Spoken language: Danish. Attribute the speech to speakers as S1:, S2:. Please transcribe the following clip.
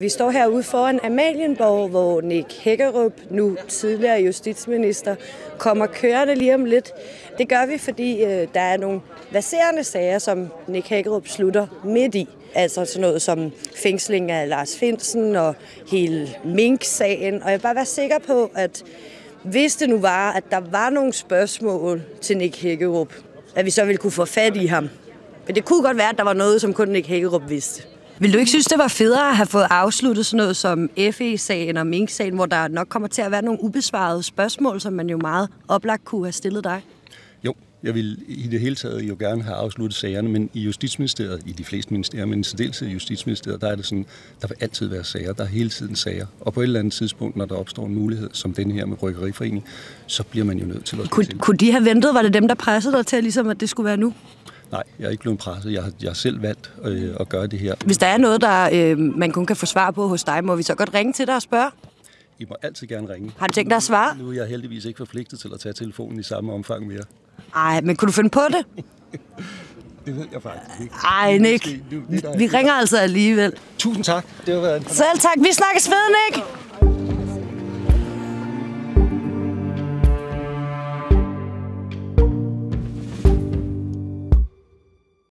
S1: Vi står herude foran Amalienborg, hvor Nick Hækkerup, nu tidligere justitsminister, kommer kørende lige om lidt. Det gør vi, fordi der er nogle verserende sager, som Nick Hækkerup slutter midt i. Altså sådan noget som fængsling af Lars Findsen og hele Mink-sagen. Og jeg vil bare være sikker på, at hvis det nu var, at der var nogle spørgsmål til Nick Hækkerup, at vi så ville kunne få fat i ham. Men det kunne godt være, at der var noget, som kun Nick Hækkerup vidste. Vil du ikke synes, det var federe at have fået afsluttet sådan noget som FE-sagen og Mink-sagen, hvor der nok kommer til at være nogle ubesvarede spørgsmål, som man jo meget oplagt kunne have stillet dig?
S2: Jo, jeg vil i det hele taget jo gerne have afsluttet sagerne, men i Justitsministeriet, i de fleste ministerier, men i særdeleshed i Justitsministeriet, der er det sådan, der vil altid være sager, der er hele tiden sager. Og på et eller andet tidspunkt, når der opstår en mulighed, som denne her med Bryggeriforening, så bliver man jo nødt til at
S1: Kunne de have ventet? Var det dem, der pressede dig til, ligesom at det skulle være nu?
S2: Nej, jeg er ikke blevet presset. Jeg har selv valgt at gøre det her.
S1: Hvis der er noget, der man kun kan få svar på hos dig, må vi så godt ringe til dig og spørge?
S2: I må altid gerne ringe.
S1: Har du tænkt dig at svare?
S2: Nu er jeg heldigvis ikke forpligtet til at tage telefonen i samme omfang mere.
S1: Ej, men kunne du finde på det?
S2: Det ved jeg faktisk ikke.
S1: Ej, Nick. Vi ringer altså alligevel.
S2: Tusind tak. Det har været en
S1: Selv tak. Vi snakkes ved, Nick.